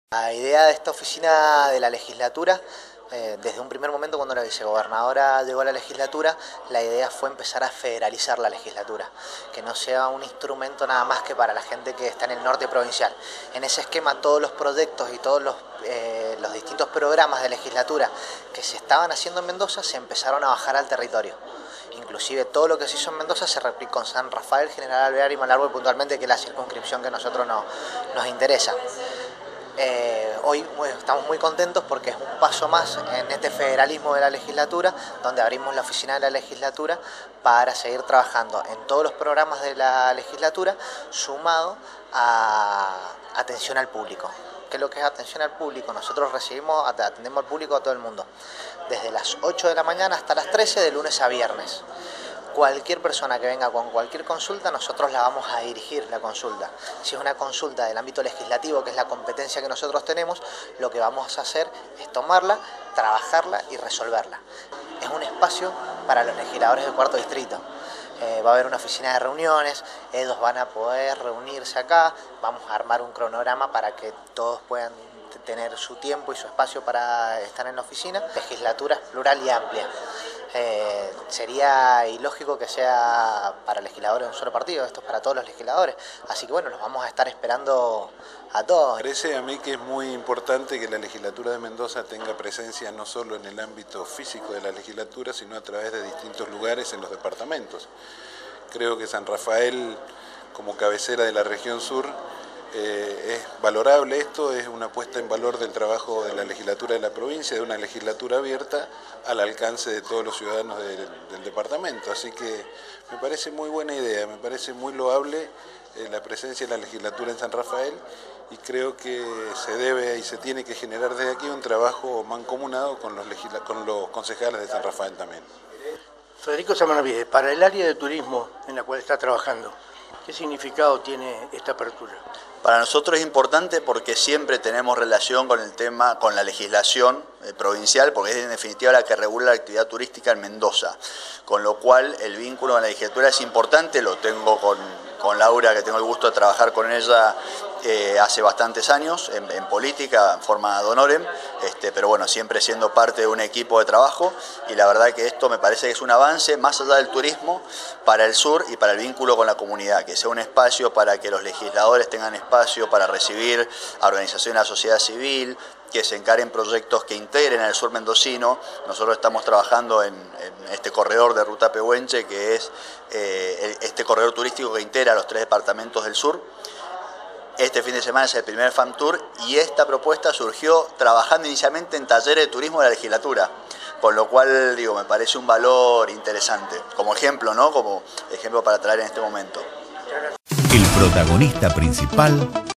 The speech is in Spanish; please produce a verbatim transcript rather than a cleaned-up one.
La idea de esta oficina de la legislatura, eh, desde un primer momento cuando la vicegobernadora llegó a la legislatura, la idea fue empezar a federalizar la legislatura, que no sea un instrumento nada más que para la gente que está en el norte provincial. En ese esquema todos los proyectos y todos los, eh, los distintos programas de legislatura que se estaban haciendo en Mendoza se empezaron a bajar al territorio. Inclusive todo lo que se hizo en Mendoza se replicó en San Rafael, General Alvear y Malargüe puntualmente, que es la circunscripción que a nosotros no, nos interesa. Eh, hoy bueno, estamos muy contentos porque es un paso más en este federalismo de la legislatura, donde abrimos la oficina de la legislatura para seguir trabajando en todos los programas de la legislatura, sumado a atención al público. ¿Qué es lo que es atención al público? Nosotros recibimos, atendemos al público a todo el mundo, desde las ocho de la mañana hasta las trece, de lunes a viernes. Cualquier persona que venga con cualquier consulta, nosotros la vamos a dirigir la consulta. Si es una consulta del ámbito legislativo, que es la competencia que nosotros tenemos, lo que vamos a hacer es tomarla, trabajarla y resolverla. Es un espacio para los legisladores del cuarto distrito. Eh, va a haber una oficina de reuniones, ellos van a poder reunirse acá, vamos a armar un cronograma para que todos puedan tener su tiempo y su espacio para estar en la oficina. Legislatura es plural y amplia. Eh, sería ilógico que sea para legisladores de un solo partido, esto es para todos los legisladores, así que bueno, los vamos a estar esperando a todos. Me parece a mí que es muy importante que la legislatura de Mendoza tenga presencia no solo en el ámbito físico de la legislatura, sino a través de distintos lugares en los departamentos. Creo que San Rafael, como cabecera de la región sur, Eh, es valorable esto, es una puesta en valor del trabajo de la legislatura de la provincia, de una legislatura abierta al alcance de todos los ciudadanos del, del departamento, así que me parece muy buena idea, me parece muy loable eh, la presencia de la legislatura en San Rafael y creo que se debe y se tiene que generar desde aquí un trabajo mancomunado con los, legisla con los concejales de San Rafael también. Federico Samaravide, para el área de turismo en la cual está trabajando, ¿qué significado tiene esta apertura? Para nosotros es importante porque siempre tenemos relación con el tema, con la legislación eh, provincial, porque es en definitiva la que regula la actividad turística en Mendoza, con lo cual el vínculo con la legislatura es importante, lo tengo con, con Laura, que tengo el gusto de trabajar con ella eh, hace bastantes años, en, en política, en forma de honorem, este, pero bueno, siempre siendo parte de un equipo de trabajo, y la verdad que esto me parece que es un avance, más allá del turismo, para el sur y para el vínculo con la comunidad, que sea un espacio para que los legisladores tengan espacio para recibir a organizaciones de la sociedad civil, que se encaren proyectos que integren al sur mendocino. Nosotros estamos trabajando en, en este corredor de Ruta Pehuenche, que es eh, este corredor turístico que integra los tres departamentos del sur. Este fin de semana es el primer Fam Tour y esta propuesta surgió trabajando inicialmente en talleres de turismo de la legislatura, con lo cual digo, me parece un valor interesante, como ejemplo, ¿no? Como ejemplo para traer en este momento. El protagonista principal